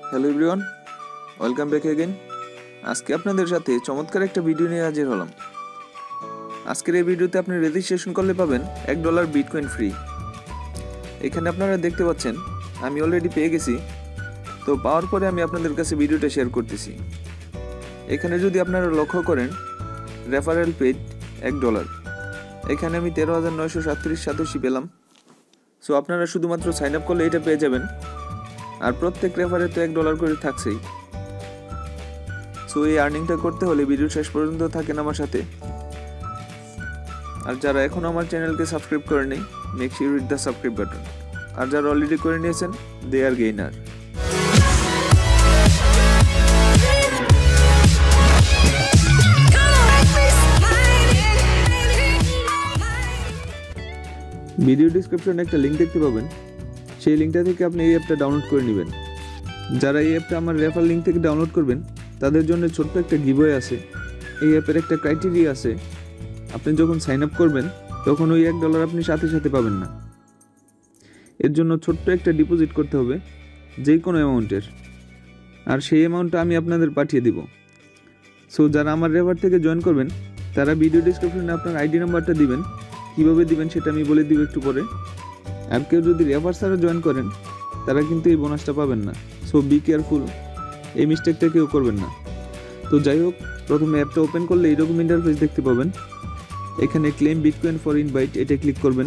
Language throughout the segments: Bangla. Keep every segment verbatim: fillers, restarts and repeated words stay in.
Hello everyone, welcome back again. আজকে আপনাদের সাথে চমৎকার একটা ভিডিও নিয়ে হাজির হলাম। আজকের এই ভিডিওতে আপনি রেজিস্ট্রেশন করলে পাবেন এক ডলার বিটকয়েন ফ্রি। এখানে আপনারা দেখতে পাচ্ছেন আমি অলরেডি পেয়ে গেছি, তো পাওয়ার পরে আমি আপনাদের কাছে ভিডিওটা শেয়ার করতেছি। এখানে যদি আপনারা লক্ষ্য করেন রেফারেল পেড এক ডলার, এখানে আমি তেরো হাজার নয়শো সাতত্রিশ সাতাশি পেলাম। সো আপনারা শুধুমাত্র সাইন আপ করলে এটা পেয়ে যাবেন, আর প্রত্যেক রেফারে তো এক ডলার করে থাকছেই। সো এই আর্নিংটা করতে হলে ভিডিও শেষ পর্যন্ত থাকেন আমার সাথে। আর যারা এখন আমার চ্যানেলকে সাবস্ক্রাইব করেনি, make sure hit the subscribe button. আর যারা অলরেডি করে নিয়েছেন, দে আর গেইনার। ভিডিও ডিসক্রিপশনে একটা লিঙ্ক দেখতে পাবেন, সেই লিঙ্কটা থেকে আপনি এই অ্যাপটা ডাউনলোড করে নেবেন। যারা এই অ্যাপটা আমার রেফার লিঙ্ক থেকে ডাউনলোড করবেন তাদের জন্য ছোট্ট একটা গিভওয়ে আছে। এই অ্যাপের একটা ক্রাইটেরিয়া আছে, আপনি যখন সাইন আপ করবেন তখন ওই এক ডলার আপনি সাথে সাথে পাবেন না। এর জন্য ছোট্ট একটা ডিপোজিট করতে হবে, যে কোনো অ্যামাউন্টের, আর সেই অ্যামাউন্টটা আমি আপনাদের পাঠিয়ে দিব। সো যারা আমার রেফার থেকে জয়েন করবেন তারা ভিডিও ডিসক্রিপশনে আপনার আইডি নাম্বারটা দিবেন। কীভাবে দিবেন সেটা আমি বলে দিব একটু পরে। আর কেউ যদি রেফার ছাড়া জয়েন করেন তারা কিন্তু এই বোনাসটা পাবেন না। সো বি কেয়ারফুল, এই মিস্টেকটা কেউ করবেন না। তো যাই হোক, প্রথমে অ্যাপটা ওপেন করলে এইরকম ইন্টারফেস দেখতে পাবেন। এখানে ক্লেম বিটকয়েন ফর ইনভাইট, এটা ক্লিক করবেন।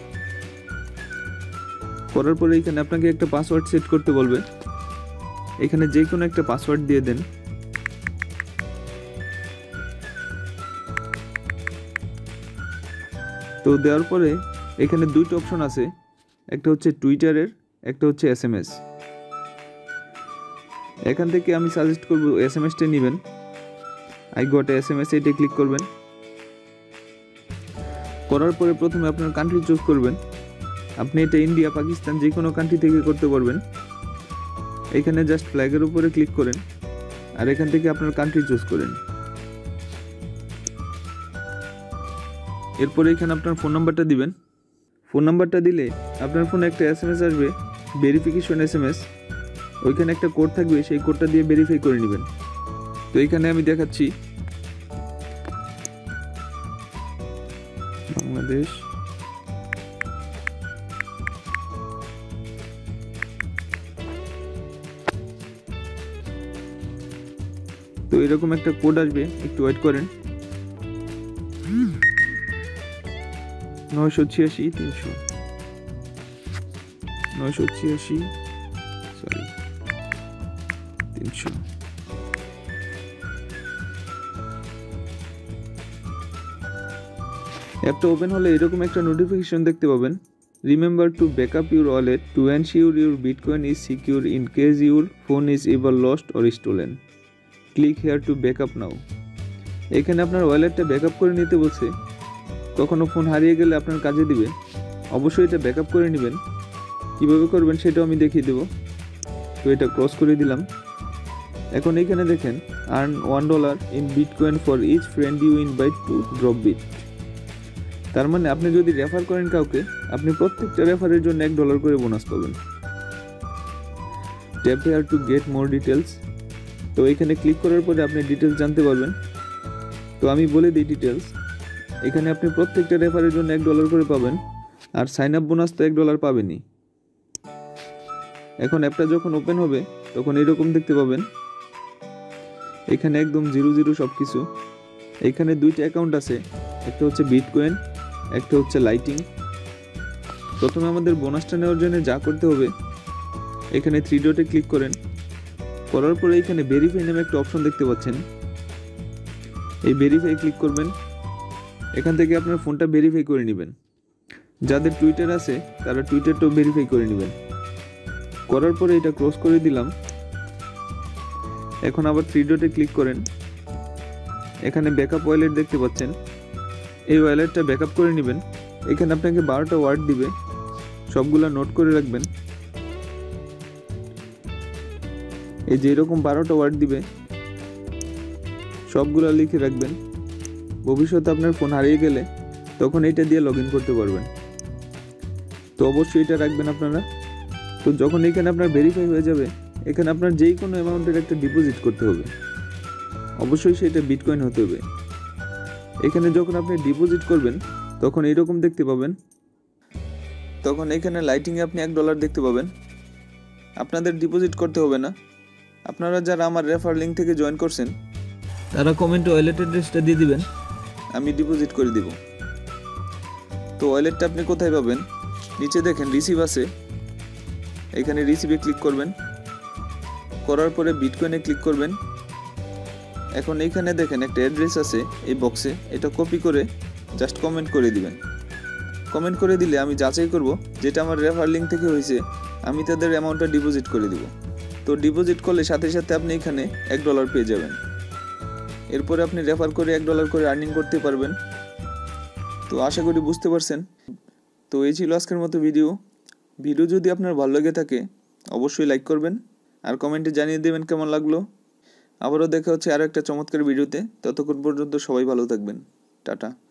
করার পরে এখানে আপনাকে একটা পাসওয়ার্ড সেট করতে বলবে। এখানে যে কোনো একটা পাসওয়ার্ড দিয়ে দেন। তো দেওয়ার পরে এখানে দুইটা অপশন আছে, একটা হচ্ছে টুইটারের, একটা হচ্ছে এস এম এস। এখান থেকে আমি সাজেস্ট করব এস এম এসটা নেবেন। I got S M S, এটা ক্লিক করবেন। করার পরে প্রথমে আপনার কান্ট্রি চুজ করবেন। আপনি এটা ইন্ডিয়া, পাকিস্তান, যে কোনো কান্ট্রি থেকে করতে পারবেন। এখানে জাস্ট ফ্ল্যাগের উপরে ক্লিক করেন, আর এখান থেকে আপনার কান্ট্রি চুজ করেন। এরপরে এখানে আপনার ফোন নাম্বারটা দিবেন। ফোন নাম্বারটা দিলে আপনার ফোনে একটা এস এম এস আসবে, ভেরিফিকেশন এস এম এস। ওইখানে একটা কোড থাকবে, সেই কোডটা দিয়ে ভেরিফাই করে নেবেন। তো এইখানে আমি দেখাচ্ছি বাংলাদেশ। তো এরকম একটা কোড আসবে, একটু ওয়েট করেন। নয়শো ছিয়াশি তিনশো নয়শো ছিয়াশি সরি তিনশো অ্যাপটা ওপেন হলে এরকম একটা নোটিফিকেশন দেখতে পাবেন। Remember to back up your wallet to ensure your bitcoin is secure in case your phone is ever lost or stolen. Click here to back up now. এখানে আপনার ওয়ালেটটা ব্যাকআপ করে নিতে বলছে। কখনো ফোন হারিয়ে গেলে আপনার কাজে দিবে, অবশ্যই এটা ব্যাকআপ করে নেবেন। কীভাবে করবেন সেটাও আমি দেখিয়ে দেবো। তো এটা ক্রস করে দিলাম। এখন এইখানে দেখেন earn one dollar in bitcoin for each friend you invite to DropBit. তার মানে আপনি যদি রেফার করেন কাউকে, আপনি প্রত্যেকটা রেফারের জন্য এক ডলার করে বোনাস পাবেন। Tap here to get more details. তো এখানে ক্লিক করার পরে আপনি ডিটেলস জানতে পারবেন। তো আমি বলে দিই ডিটেলস। এখানে আপনি প্রত্যেকটা রেফারের জন্য এক ডলার করে পাবেন, আর সাইন আপ বোনাস তো এক ডলার পাবেনই। এখন অ্যাপটা যখন ওপেন হবে তখন এরকম দেখতে পাবেন। এখানে একদম জিরো জিরো সব কিছু। এখানে দুইটা অ্যাকাউন্ট আছে, একটা হচ্ছে বিটকয়েন, একটা হচ্ছে লাইটিং। প্রথমে আমাদের বোনাসটা নেওয়ার জন্য যা করতে হবে, এখানে থ্রি ডটে ক্লিক করেন। করার পরে এখানে ভেরিফাই নামে একটা অপশন দেখতে পাচ্ছেন, এই ভেরিফাই ক্লিক করবেন। এখান থেকে আপনার ফোনটা ভেরিফাই করে নেবেন। যাদের টুইটার আছে তারা টুইটারটাও ভেরিফাই করে নেবেন। করার পরে এটা ক্লোজ করে দিলাম। এখন আবার থ্রি ডটে ক্লিক করেন। এখানে ব্যাকআপ ওয়ালেট দেখতে পাচ্ছেন, এই ওয়ালেটটা ব্যাকআপ করে নেবেন। এখানে আপনাকে বারোটা ওয়ার্ড দিবে, সবগুলা নোট করে রাখবেন। এই যে এরকম বারোটা ওয়ার্ড দিবে, সবগুলা লিখে রাখবেন। ভবিষ্যতে আপনার ফোন হারিয়ে গেলে তখন এটা দিয়ে লগ ইন করতে পারবেন। তো অবশ্যই এটা রাখবেন আপনারা। তো যখন এখানে আপনার ভেরিফাই হয়ে যাবে এখানে আপনার যেই কোনো অ্যামাউন্টের একটা ডিপোজিট করতে হবে, অবশ্যই সেটা বিটকয়েন হতে হবে। এখানে যখন আপনি ডিপোজিট করবেন তখন এইরকম দেখতে পাবেন, তখন এখানে লাইটিংয়ে আপনি এক ডলার দেখতে পাবেন। আপনাদের ডিপোজিট করতে হবে না, আপনারা যারা আমার রেফার লিঙ্ক থেকে জয়েন করছেন তারা কমেন্টে ওয়ালেট অ্যাড্রেসটা দিয়ে দিবেন, আমি ডিপোজিট করে দিব। তো ওয়ালেটটা আপনি কোথায় পাবেন? নিচে দেখেন রিসিভ আছে, এখানে রিসিভে ক্লিক করবেন, করার পরে বিটকয়েনে ক্লিক করবেন। এখন এইখানে দেখেন একটা অ্যাড্রেস আছে এই বক্সে, এটা কপি করে জাস্ট কমেন্ট করে দিবেন। কমেন্ট করে দিলে আমি যাচাই করব যেটা আমার রেফার লিঙ্ক থেকে হয়েছে, আমি তাদের অ্যামাউন্টটা ডিপোজিট করে দিব। তো ডিপোজিট করলে সাথে সাথে আপনি এখানে এক ডলার পেয়ে যাবেন। এরপরে আপনি রেফার করে এক ডলার করে আর্নিং করতে পারবেন। তো আশা করি বুঝতে পারছেন। তো এই ছিল আজকের মতো ভিডিও। ভিডিও যদি আপনার ভালো লেগে থাকে অবশ্যই লাইক করবেন আর কমেন্টে জানিয়ে দেবেন কেমন লাগলো। আবারও দেখা হচ্ছে আরও একটা চমৎকার ভিডিওতে। ততক্ষণ পর্যন্ত সবাই ভালো থাকবেন। টাটা।